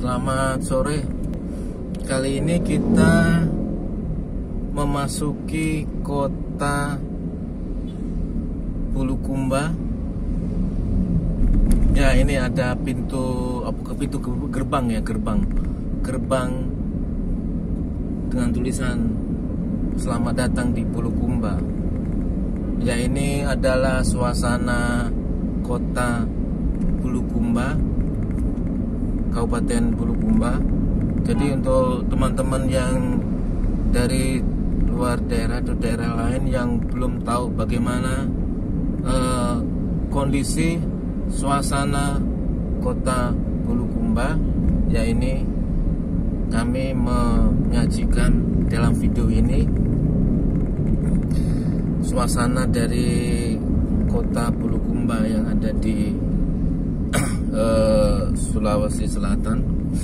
Selamat sore. Kali ini kita memasuki kota Bulukumba. Ya, ini ada pintu gerbang ya, gerbang dengan tulisan selamat datang di Bulukumba. Ya, ini adalah suasana kota Bulukumba, Kabupaten Bulukumba. Jadi untuk teman-teman yang dari luar daerah atau daerah lain yang belum tahu bagaimana kondisi suasana kota Bulukumba, ya ini kami menyajikan dalam video ini suasana dari kota Bulukumba yang ada di Sulawesi Selatan,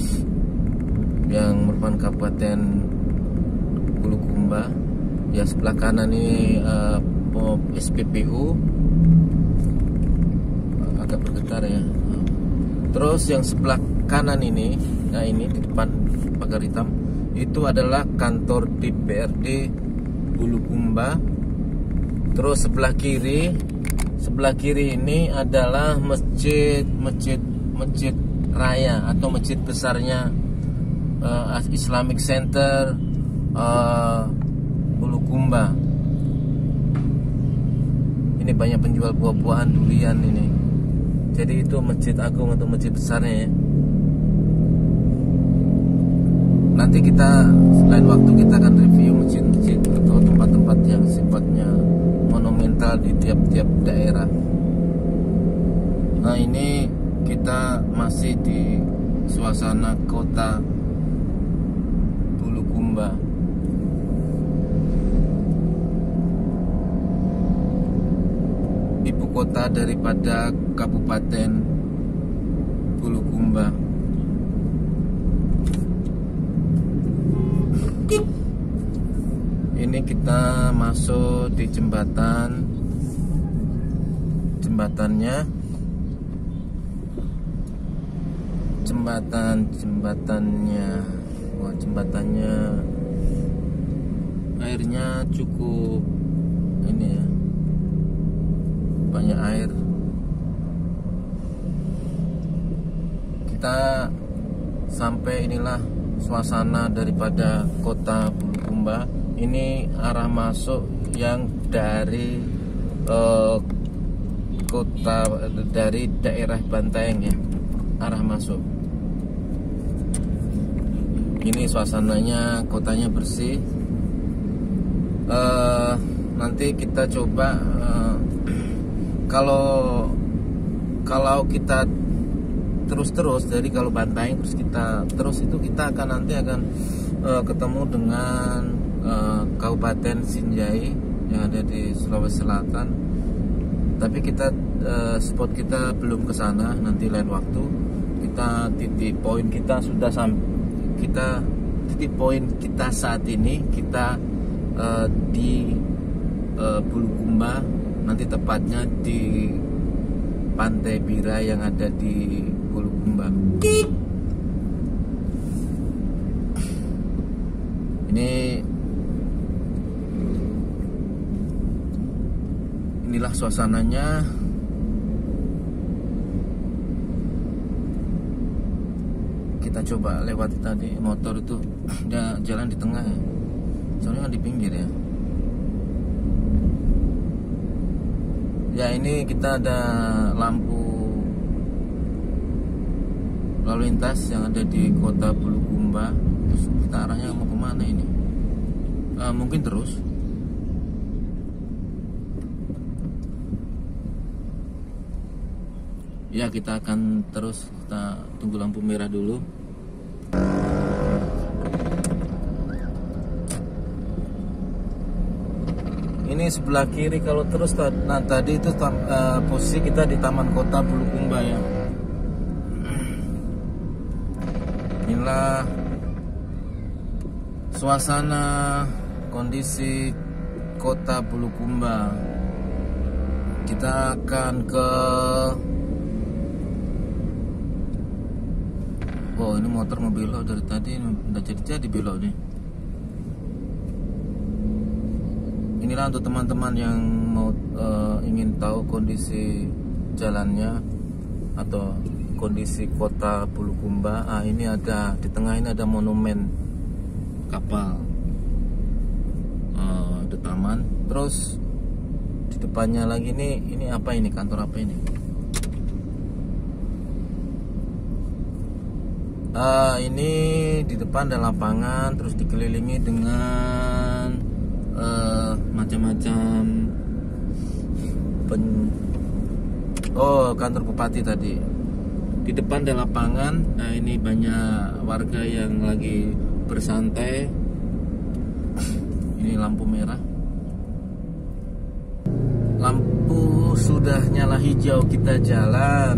yang merupakan Kabupaten Bulukumba. Ya, sebelah kanan ini SPBU, agak bergetar ya. Terus yang sebelah kanan ini, nah ini di depan pagar hitam, itu adalah kantor DPRD Bulukumba. Terus sebelah kiri ini adalah masjid raya atau masjid besarnya Islamic Center Bulukumba. Ini banyak penjual buah-buahan, durian ini. Jadi itu masjid agung atau masjid besarnya ya. Nanti kita selain waktu kita akan review masjid-masjid atau tempat-tempat yang sifatnya monumental di tiap-tiap daerah. Nah, ini kita masih di suasana kota Bulukumba. Ibu kota daripada Kabupaten Bulukumba. Ini kita masuk di jembatannya. Wah, jembatannya airnya cukup ini ya, banyak air. Kita sampai, inilah suasana daripada kota Bulukumba. Ini arah masuk yang dari dari daerah Bantaeng ya, arah masuk. Ini suasananya, kotanya bersih. Nanti kita coba kalau kita terus dari kalau Bantaeng terus kita akan ketemu dengan Kabupaten Sinjai yang ada di Sulawesi Selatan. Tapi spot kita belum ke sana. Nanti lain waktu titik poin kita saat ini kita di Bulukumba, nanti tepatnya di Pantai Bira yang ada di Bulukumba. Inilah suasananya. Kita coba lewati tadi, motor itu dia jalan di tengah ya, soalnya kan di pinggir ya. Ya, ini kita ada lampu lalu lintas yang ada di kota Bulukumba. Terus kita arahnya mau kemana ini? Mungkin terus. Ya, kita akan terus. Kita tunggu lampu merah dulu. Ini sebelah kiri kalau terus. Nah, tadi itu posisi kita di Taman Kota Bulukumba ya. Inilah suasana kondisi kota Bulukumba. Kita akan ke Oh, ini motor mau belok dari tadi, udah jadi belok nih. Inilah untuk teman-teman yang mau ingin tahu kondisi jalannya atau kondisi kota Bulukumba. Ini ada di tengah, ini ada monumen kapal, ada taman. Terus di depannya lagi ini apa ini, kantor apa ini? Ini di depan ada lapangan, terus dikelilingi dengan macam-macam kantor bupati tadi. Di depan ada lapangan. Nah, ini banyak warga yang lagi bersantai. Ini lampu merah. Lampu sudah nyala hijau, kita jalan.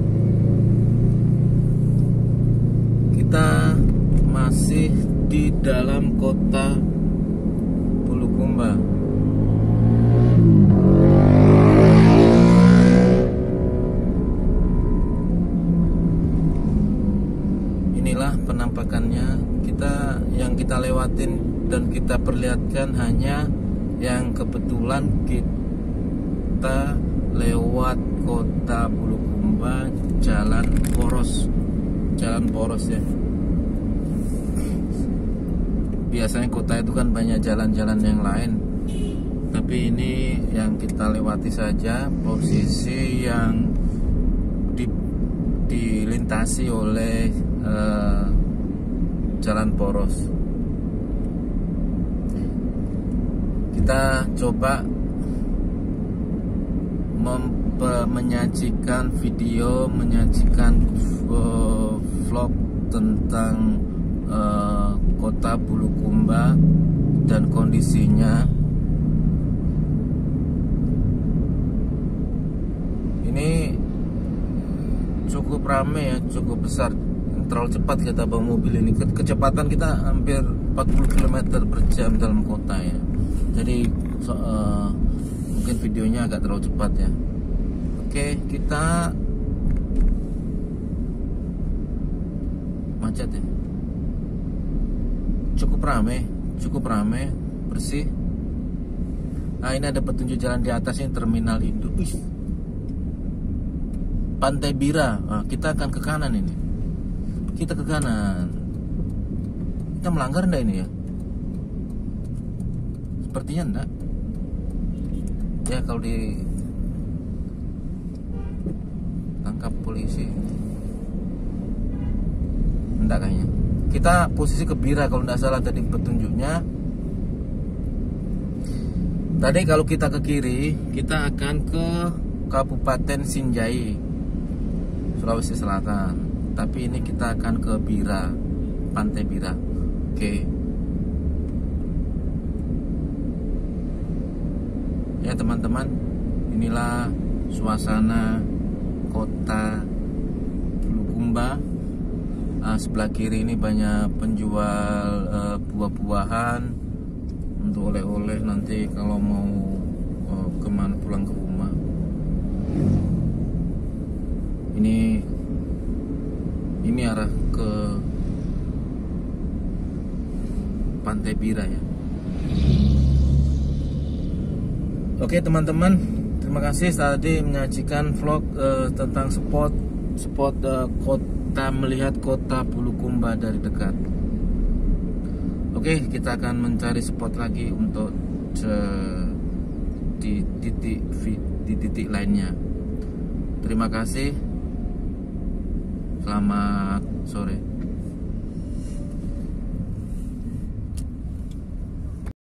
Kita masih di dalam kota Bulukumba. Inilah penampakannya. Yang kita lewatin dan kita perlihatkan hanya yang kebetulan kita lewat kota Bulukumba, jalan poros ya. Biasanya kota itu kan banyak jalan-jalan yang lain, tapi ini yang kita lewati saja, posisi yang dilintasi oleh jalan poros. Kita coba menyajikan video, menyajikan vlog tentang kota Bulukumba dan kondisinya. Ini cukup ramai ya, cukup besar. Terlalu cepat kita bawa mobil ini. Kecepatan kita hampir 40 km per jam dalam kota ya. Jadi mungkin videonya agak terlalu cepat ya. Oke, kita macet ya. Cukup ramai, bersih. Nah, ini ada petunjuk jalan di atas, ini terminal induk. Pantai Bira. Nah, kita akan ke kanan ini. Kita ke kanan. Kita melanggar enggak ini ya? Sepertinya enggak. Ya, kalau ditangkap polisi enggak kayaknya. Kita posisi ke Bira kalau enggak salah tadi petunjuknya. Tadi kalau kita ke kiri, kita akan ke Kabupaten Sinjai, Sulawesi Selatan. Tapi ini kita akan ke Bira, Pantai Bira. Oke. Ya teman-teman, inilah suasana kota Bulukumba. Sebelah kiri ini banyak penjual buah-buahan untuk oleh-oleh nanti kalau mau kemana pulang ke rumah. Ini arah ke Pantai Bira ya. Oke teman-teman, terima kasih tadi menyajikan vlog tentang spot kota, melihat kota Bulukumba dari dekat. Oke, kita akan mencari spot lagi untuk di titik lainnya. Terima kasih. Selamat sore.